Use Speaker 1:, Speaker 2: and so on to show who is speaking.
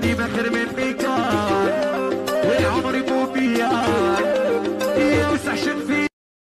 Speaker 1: ديما خير من ميكان والعمر مو بيان يوسع شد فيه